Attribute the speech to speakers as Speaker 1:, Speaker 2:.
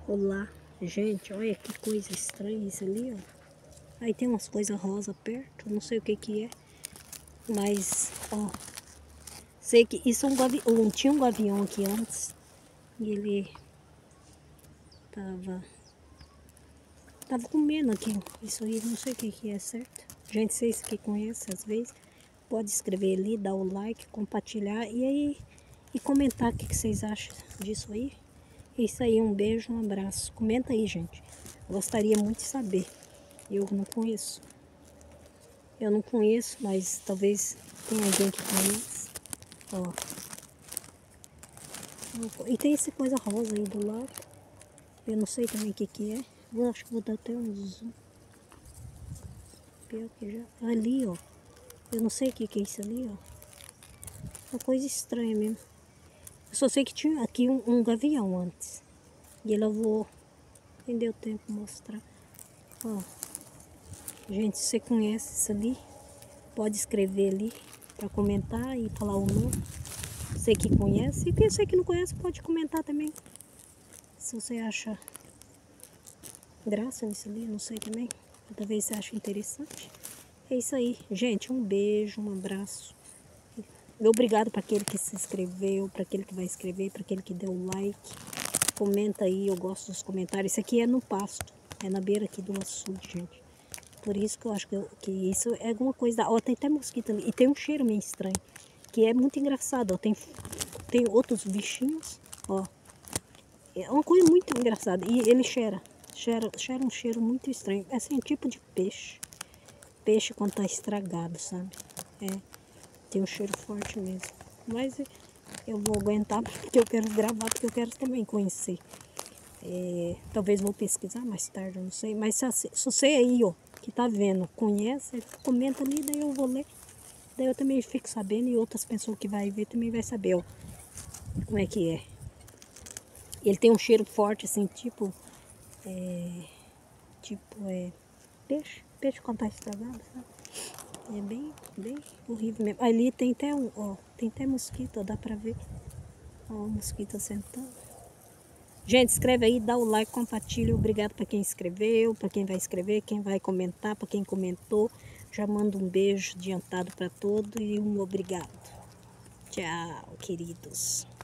Speaker 1: Olá, gente, olha que coisa estranha isso ali, ó. Aí tem umas coisas rosa perto, não sei o que que é. Mas, ó, sei que isso é um gavião, tinha um gavião aqui antes. E ele tava comendo aqui, isso aí, não sei o que que é, certo? Gente, vocês que conhecem às vezes, pode escrever ali, dar o like, compartilhar e aí, e comentar o que que vocês acham disso aí. Isso aí, um beijo, um abraço. Comenta aí, gente. Gostaria muito de saber. Eu não conheço. Eu não conheço, mas talvez tenha alguém que conhece. Ó. E tem essa coisa rosa aí do lado. Eu não sei também o que que é. Eu acho que vou dar até um zoom. Pior que já. Ali, ó. Eu não sei o que que é isso ali, ó. Uma coisa estranha mesmo. Eu só sei que tinha aqui um gavião antes. E ele eu vou... Nem deu tempo de mostrar. Ó. Gente, se você conhece isso ali, pode escrever ali para comentar e falar o nome. Você que conhece. E quem você que não conhece pode comentar também. Se você acha graça nisso ali, não sei também. Talvez você ache interessante. É isso aí. Gente, um beijo, um abraço. Obrigado para aquele que se inscreveu, para aquele que vai escrever, para aquele que deu like. Comenta aí, eu gosto dos comentários. Isso aqui é no pasto, é na beira aqui do açude, gente. Por isso que eu acho que isso é alguma coisa. Ó, tem até mosquito ali. E tem um cheiro meio estranho, que é muito engraçado. Ó, tem outros bichinhos, ó. É uma coisa muito engraçada. E ele cheira um cheiro muito estranho. É assim, um tipo de peixe. Peixe quando tá estragado, sabe? É, tem um cheiro forte mesmo. Mas eu vou aguentar porque eu quero gravar, porque eu quero também conhecer. Talvez vou pesquisar mais tarde, eu não sei. Mas se você aí, ó, que tá vendo, conhece, comenta ali, daí eu vou ler. Daí eu também fico sabendo e outras pessoas que vai ver também vai saber, ó, como é que é. Ele tem um cheiro forte, assim, peixe quando tá estragado, sabe? É bem horrível mesmo. Ali tem até tem até mosquito, ó, dá pra ver. Ó, o mosquito sentando. Gente, escreve aí, dá o like, compartilha. Obrigado para quem escreveu, para quem vai escrever, quem vai comentar, para quem comentou. Já mando um beijo adiantado para todos e um obrigado. Tchau, queridos.